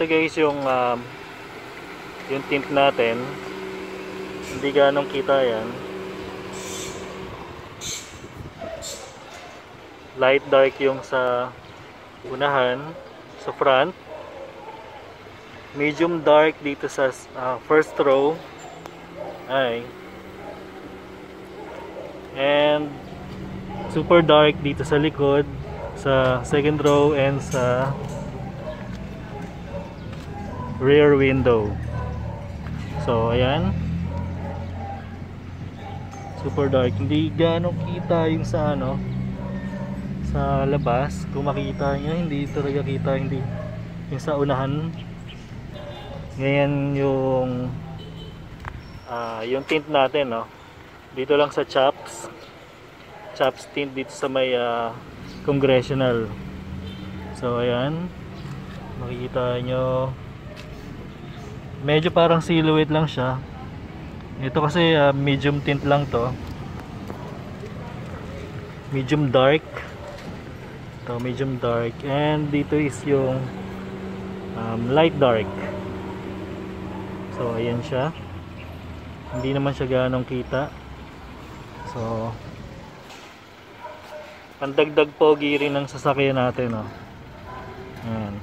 Ito guys yung tint natin. Hindi ganong kita yan. Light dark yung sa unahan, sa front. Medium dark dito sa first row. And super dark dito sa likod, sa second row and sa rear window. So ayan, super dark. Hindi ganong kita yung sa sa labas. Kung makita nyo, hindi talaga kita, hindi yung sa unahan. Ngayon yung tint natin, dito lang sa chops tint dito sa may congressional. So ayan, makikita nyo, medyo parang silhouette lang siya. Ito kasi medium tint lang to, medium dark. Ito medium dark, and dito is yung light dark. So ayan siya, hindi naman siya ganong kita. So pandagdag pogi rin ng sasakyan natin, ayan.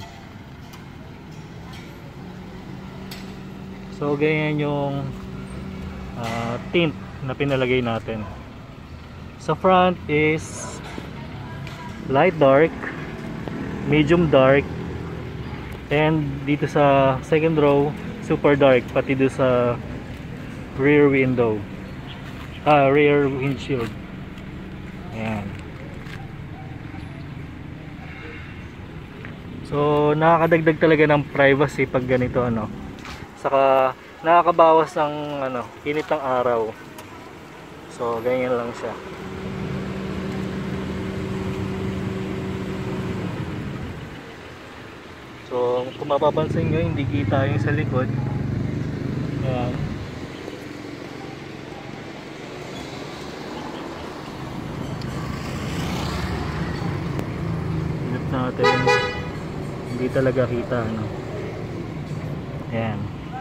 So ganyan yung tint na pinalagay natin. Sa front is light dark, medium dark, and dito sa second row super dark, pati do sa rear window, rear windshield. Ayan. So nakakadagdag talaga ng privacy pag ganito, saka nakakabawas ng init ng araw. So ganyan lang siya. So kung mapapansin nyo, hindi kita yung sa likod. Ayan. Init natin, hindi talaga kita, Ayan.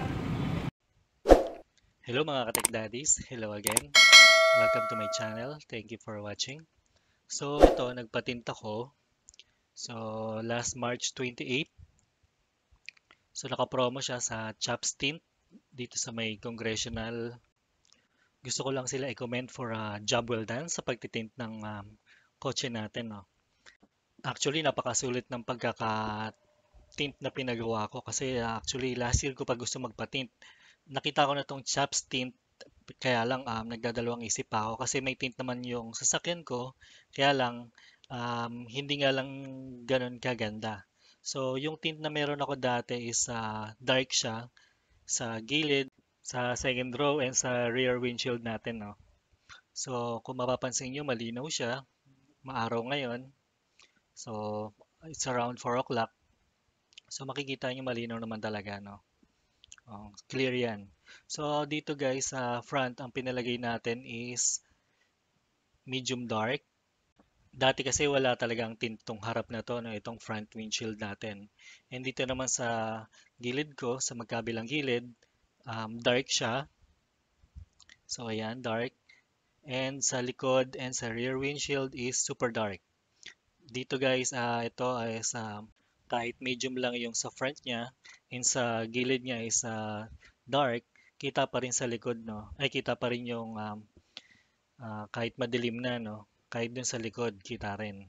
Hello mga ka-tech daddies, hello again. Welcome to my channel. Thank you for watching. So ito, nagpatint ako. So last March 28. So naka-promo siya sa Chops Tint dito sa may congressional. Gusto ko lang sila i-comment for a job well done sa pagtitint ng kotse natin, Actually, napakasulit ng pagkaka-tint na pinagawa ko kasi actually last year ko pa gusto magpa-tint. Nakita ko na tong Chops Tint, kaya lang nagdadalawang isip pa ako kasi may tint naman yung sasakyan ko, kaya lang hindi nga lang ganun kaganda. So yung tint na meron ako dati is dark siya sa gilid, sa second row, and sa rear windshield natin, So kung mapapansin nyo, malinaw siya, maaraw ngayon. So it's around 4 o'clock. So makikita nyo malinaw naman talaga, clear yan. So dito guys, sa front, ang pinalagay natin is medium dark. Dati kasi wala talagang tint tong harap na to, itong front windshield natin. And dito naman sa gilid ko, sa magkabilang gilid, dark siya. So ayan, dark. And sa likod and sa rear windshield is super dark. Dito guys, ito is kahit medium lang yung sa front niya, and sa gilid niya is dark, kita pa rin sa likod, Ay, kita pa rin yung kahit madilim na, kahit dun sa likod, kita rin.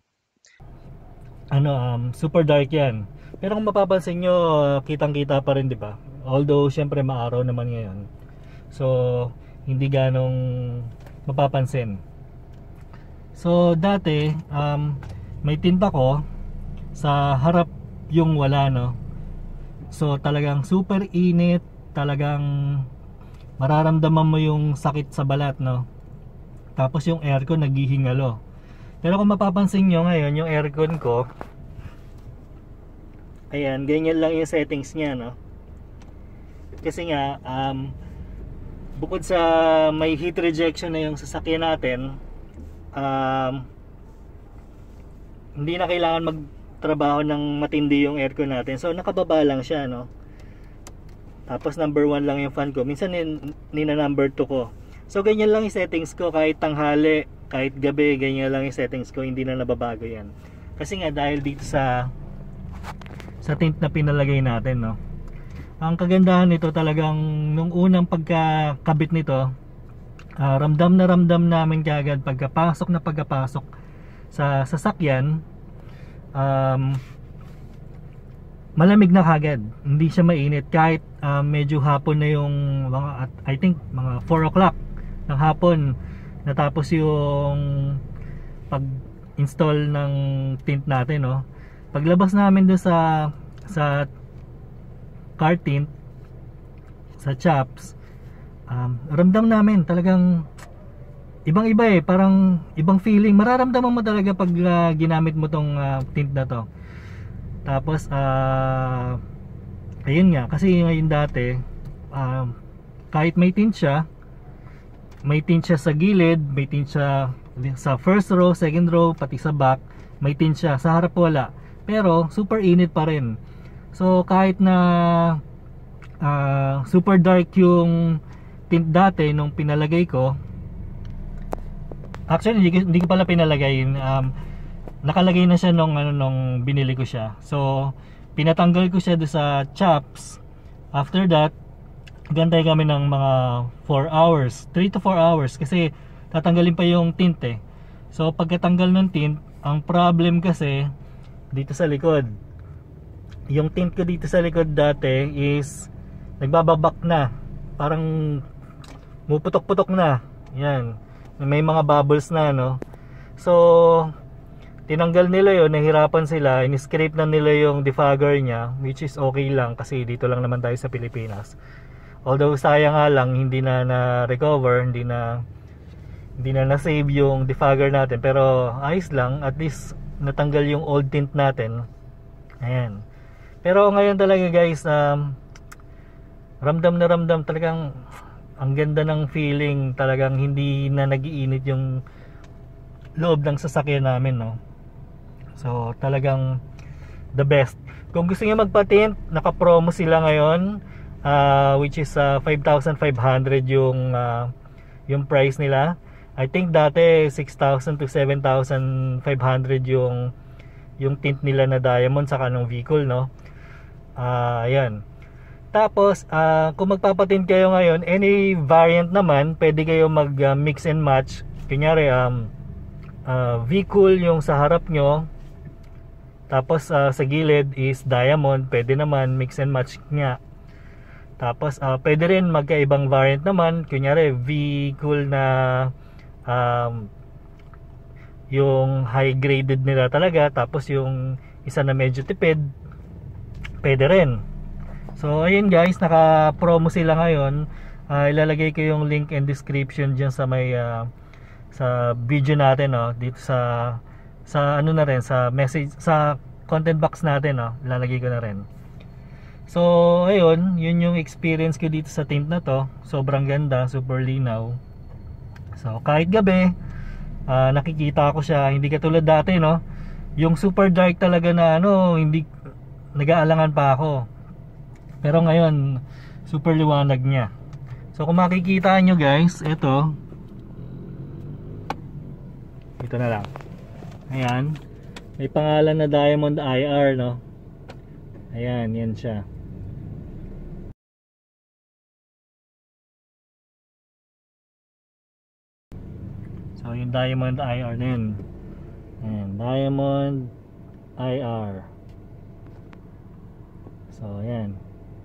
Super dark yan. Pero kung mapapansin nyo, kitang-kita pa rin, di ba? Although, syempre, maaraw naman ngayon. So, hindi ganong mapapansin. So, dati, may tinta ko sa harap yung wala, So, talagang super init, talagang mararamdaman mo yung sakit sa balat, Tapos yung aircon naghihingalo. Pero kung mapapansin nyo ngayon, yung aircon ko, ayan, ganyan lang yung settings niya, Kasi nga, bukod sa may heat rejection na yung sasakyan natin, hindi na kailangan nagtatrabaho ng matindi yung aircon natin. So nakababa lang siya, no. Tapos number 1 lang yung fan ko. Minsan nina number 2 ko. So ganyan lang yung settings ko, kahit tanghali, kahit gabi, ganyan lang yung settings ko, hindi na nababago yan. Kasi nga dahil dito sa tint na pinalagay natin, no. Ang kagandahan nito talagang nung unang pagkakabit nito, ramdam na ramdam namin kaagad pagkapasok sa sasakyan, malamig na kagad, hindi siya mainit kahit medyo hapon na yung mga, I think mga 4 o'clock ng hapon natapos yung pag install ng tint natin, no. Paglabas namin doon sa car tint sa chops, ramdam namin talagang ibang iba parang ibang feeling mararamdaman mo talaga pag ginamit mo tong tint na to. Tapos ayun nga, kasi ngayon dati kahit may tint siya sa gilid, may tint siya sa first row, second row, pati sa back may tint siya, sa harap wala, pero super init pa rin. So kahit na super dark yung tint dati nung pinalagay ko, actually hindi ko pala pinalagay, nakalagay na siya nung binili ko siya. So pinatanggal ko siya do sa chops. After that, gantay kami ng mga 4 hours, 3 to 4 hours, kasi tatanggalin pa yung tint eh. So pagkatanggal ng tint, ang problem kasi dito sa likod, yung tint ko dito sa likod dati is nagbababak na, parang muputok-putok na. Yan, may mga bubbles na, no. So tinanggal nila yon, nahirapan sila, in-scrape na nila yung defogger niya, which is okay lang kasi dito lang naman tayo sa Pilipinas. Although sayang nga lang hindi na na-recover, hindi na na-save yung defogger natin, pero ayos lang, at least natanggal yung old tint natin. Ayan. Pero ngayon talaga guys, ramdam na ramdam talagang ang ganda ng feeling, talagang hindi na nagiinit yung loob ng sasakyan namin, no. So talagang the best. Kung gusto niyo magpa-tint, naka-promo sila ngayon, which is 5,500 yung price nila. I think dati 6,000 to 7,500 yung tint nila na diamond sa kanong vehicle, no. Ayan. Tapos kung magpapatint kayo ngayon, any variant naman, pwede kayo mag mix and match. Kunyari vehicle yung sa harap nyo, tapos sa gilid is diamond, pwede naman mix and match nga. Tapos pwede rin magkaibang variant naman, kunyari vehicle na yung high graded nila talaga, tapos yung isa na medyo tipid, pwede rin. So ayun guys, naka-promo sila ngayon. Ilalagay ko yung link and description dyan sa may sa video natin, no, dito sa ano na rin, sa message, sa content box natin, no, ilalagay ko na rin. So ayun, yun yung experience ko dito sa tint na to. Sobrang ganda, super linaw. So kahit gabi, nakikita ko siya, hindi katulad dati, no, yung super dark talaga na ano, hindi, nag-aalangan pa ako. Pero ngayon, super liwanag niya. So kung makikita nyo guys, ito na lang. Ayan, may pangalan na Diamond IR, no. Ayan, yan siya. So yung Diamond IR na yun. Ayan, Diamond IR. So ayan.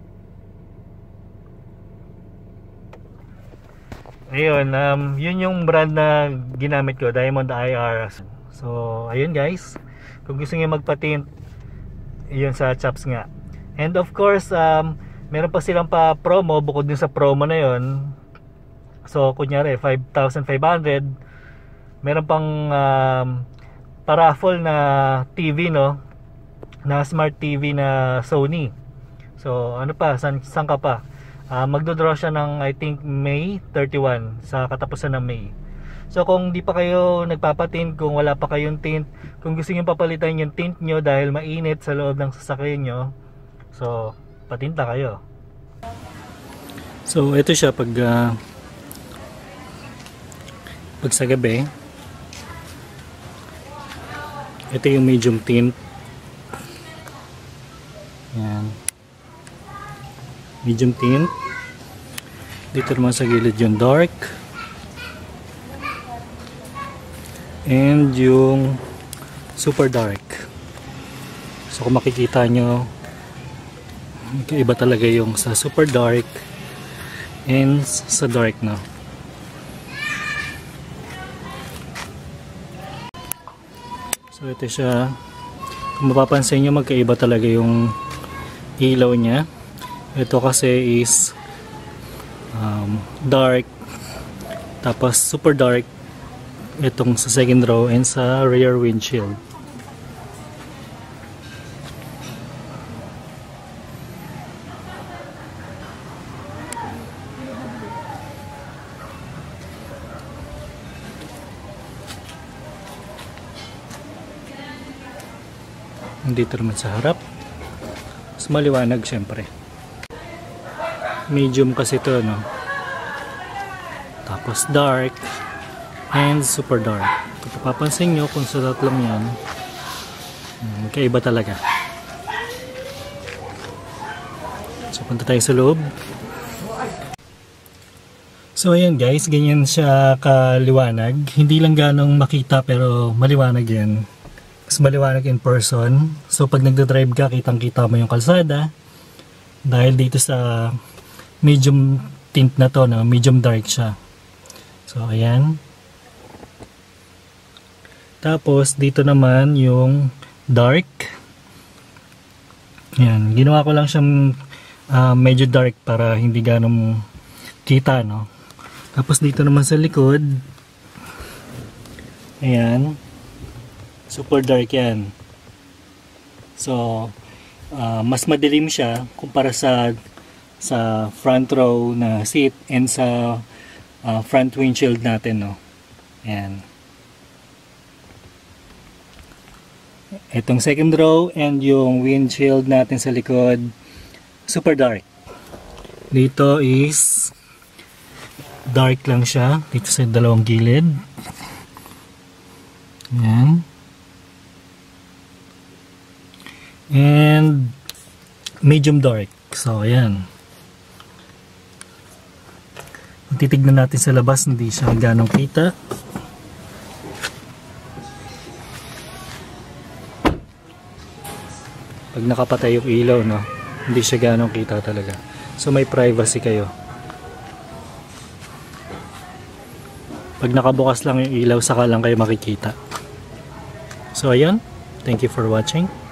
Ayun, yun yung brand na ginamit ko, Diamond IR. So ayun guys, kung gusto niyo magpa-tint, yun sa chops nga. And of course, meron pa silang pa promo bukod din sa promo na yun. So kunyari 5,500, meron pang paraffle na TV, no, na smart TV na Sony. So ano pa, san ka pa? Magdodraw siya ng I think May 31, sa katapusan ng May. So kung di pa kayo nagpapatint, kung wala pa kayong tint, kung gusto niyo papalitan yung tint nyo dahil mainit sa loob ng sasakyan nyo, so patinta kayo. So ito siya pag sa gabi. Ito yung medium tint. Yan. Medium tint. Dito naman sa gilid yung dark. And yung super dark. So kung makikita nyo, iba talaga yung sa super dark and sa dark na. So ito siya. Kung mapapansin nyo, magkaiba talaga yung ilaw niya. Ito kasi is dark, tapos super dark itong sa second row and sa rear windshield. Dito naman sa harap, mas maliwanag syempre. Medium kasi ito, no? Tapos dark and super dark. Kung papapansin nyo, kung sa tatlong yan, magkaiba talaga. So punta tayo sa loob. So ayan guys, ganyan siya kaliwanag. Hindi lang ganong makita pero maliwanag yan. Mas maliwanag in person. So pag nagdadrive ka, kitang kita mo yung kalsada. Dahil dito sa medium tint na to, no? Medium dark siya. So ayan. Tapos dito naman yung dark. Ayan, ginawa ko lang siyang medyo dark para hindi ganong kita, no? Tapos dito naman sa likod, ayan, super dark yan. So mas madilim siya kumpara sa front row na seat and sa front windshield natin, no? Ayan. Itong second row and yung windshield natin sa likod, super dark. Dito is dark lang siya dito sa dalawang gilid. Ayan. And medium dark. So ayan. Kung titignan natin sa labas, hindi siya ganong kita. Pag nakapatay yung ilaw, no, hindi siya ganong kita talaga. So may privacy kayo. Pag nakabukas lang yung ilaw, saka lang kayo makikita. So ayun, thank you for watching.